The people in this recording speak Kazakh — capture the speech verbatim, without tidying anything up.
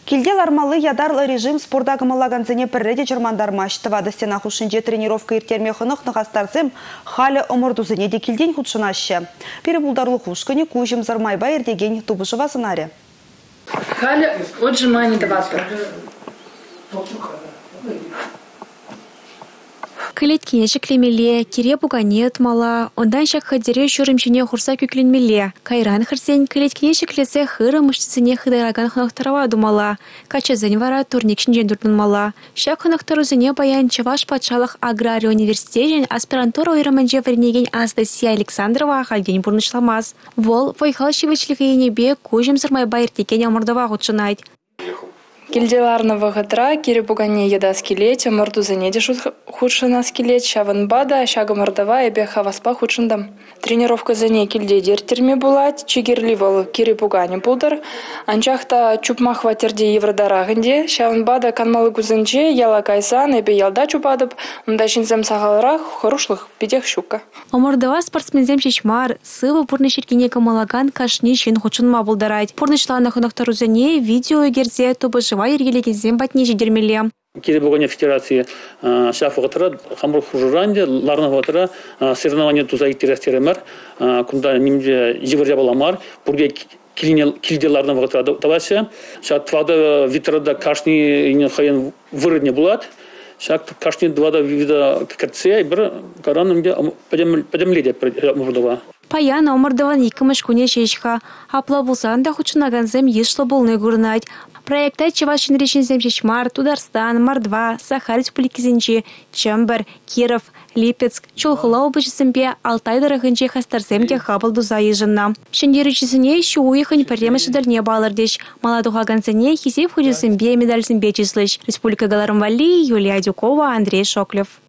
Килдел армалы ядарлы режим спорта кымылаганзыне пірреде жермандар маштывады стена хушинже тренировка иртерме хынық нығастарзым халі омырдузыне де килден худшынашы. Перебулдарлы хушкыне кужым зармайба ердеген тубышыва сынаре. Халі отжимание даватыр. Кілеткене шеклемеле, кере бугане отмала, ондан шак хадере шурымшыне хурса көкленмеле. Кайран хырсен кілеткене шеклесе хыры мышцысыне хыдайраган хынақтарава думала. Качазын вара турникшін жендурдынмала. Шак хынақтарузыне баян Чаваш патшалық агрария университетен аспирантура ойраманже варенеген Анастасия Александрова халден бурнышламаз. Вол войхалшевичлік енебе кужым сырмай байыртекен амырдава ғутшынайд. Килделарного гатра, кири бугане еда скелет, морду занеди худшина скелет, шаван бада, шага мордова и беха васпа худшиндам. Тренировка за ней кильде дертерми булать, чигерливал кири бугане булдар, анчахта чупма хватерди евродарагенде, шаван бада канмалы гузанче, яла кайсан, и бе ялда чупадып, мдашинзем сагалрах, хорушлых пидех щука. Омордова спортсмензем чечмар, сывы пурнышеркине камалаган кашни чин худшинма булдарайд. Пурнышлана хынактарузане видео егерзе тобы Ергелегензем батне жидермеле. Киребогоне федерации шафогатара хамрух журанде ларна ватара соревнования туза итерастеремер кунда нимде жиберja баламар бурге килделарна ватара тавася шат твада витрада кашни ин хаян выродне булат шат кашни двада вида катция бир каранымде подемледе мурдова. Паяна омырдыван екі мүшкуне шешха. Апла болсан да хучынаганзем ешлы болны көрінайд. Проекта Чавашин речензем Чечмар, Тударстан, Мордва, Саха Республикасенче, Чембер, Киров, Липецк, Чолхыла облачысемпе, Алтай дырыгынче хастарсемке хабылду заезженна. Шендеречесіне еще уехань премеші дальне балардеш. Маладуха ганцене хизеп худесемпе медальсемпе числыш. Республика Галарымвали, Юлия Дюкова, Андрей Шоклев.